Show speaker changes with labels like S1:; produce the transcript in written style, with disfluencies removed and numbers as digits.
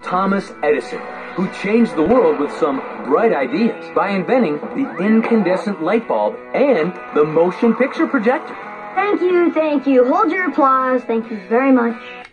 S1: Thomas Edison, who changed the world with some bright ideas by inventing the incandescent light bulb and the motion picture projector.
S2: Thank you, thank you. Hold your applause. Thank you very much.